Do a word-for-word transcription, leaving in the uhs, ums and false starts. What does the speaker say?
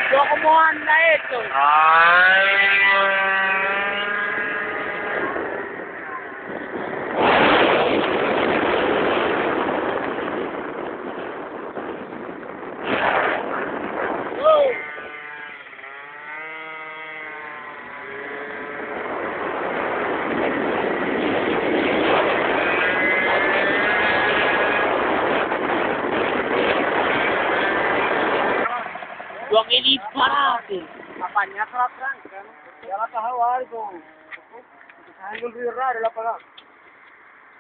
Yo como anda esto. Dua kali lipat. Apanya kelap kan? Ya lah tahu itu. Saya dulu rara lah